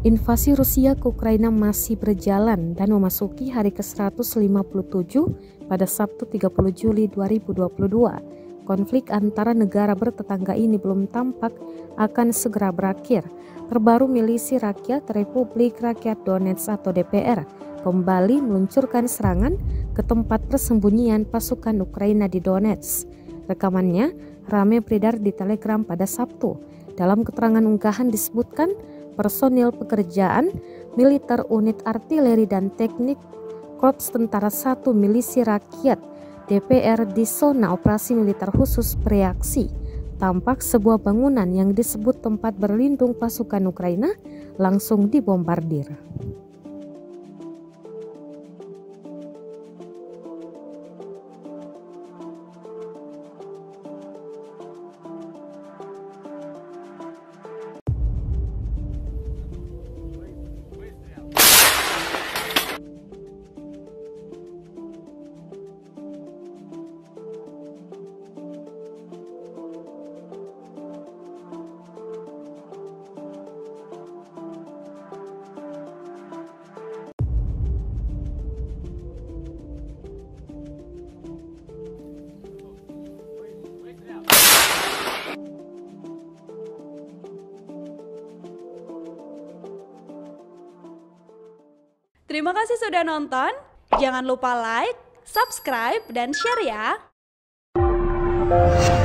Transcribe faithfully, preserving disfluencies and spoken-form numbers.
Invasi Rusia ke Ukraina masih berjalan dan memasuki hari ke seratus lima puluh tujuh pada Sabtu tiga puluh Juli dua ribu dua puluh dua. Konflik antara negara bertetangga ini belum tampak akan segera berakhir. Terbaru milisi rakyat Republik Rakyat Donetsk atau D P R kembali meluncurkan serangan ke tempat persembunyian pasukan Ukraina di Donetsk. Rekamannya ramai beredar di Telegram pada Sabtu. Dalam keterangan unggahan disebutkan personil pekerjaan militer unit artileri dan teknik Korps Tentara satu Milisi Rakyat D P R di zona operasi militer khusus bereaksi. Tampak sebuah bangunan yang disebut tempat berlindung pasukan Ukraina langsung dibombardir. Terima kasih sudah nonton. Jangan lupa like, subscribe, dan share ya.